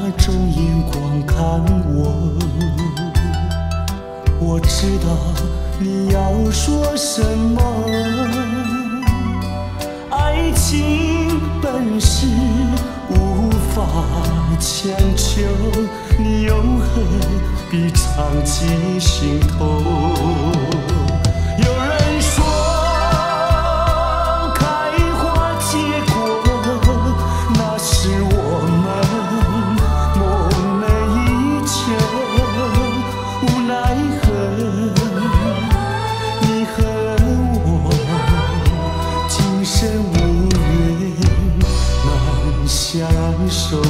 种眼光看我，我知道你要说什么。爱情本是无法强求，你又何必藏进心头？有人说开花结果，那是我们梦寐以求，无奈何你和我今生无缘难相守。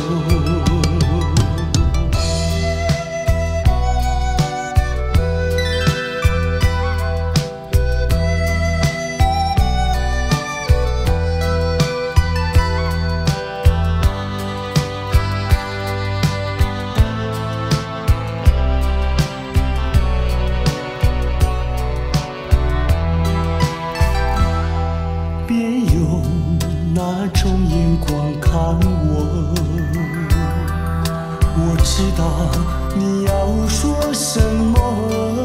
别用那种眼光看我，我知道你要说什么。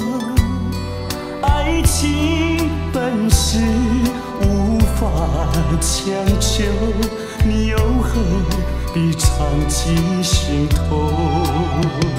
爱情本是无法强求，你又何必藏进心头？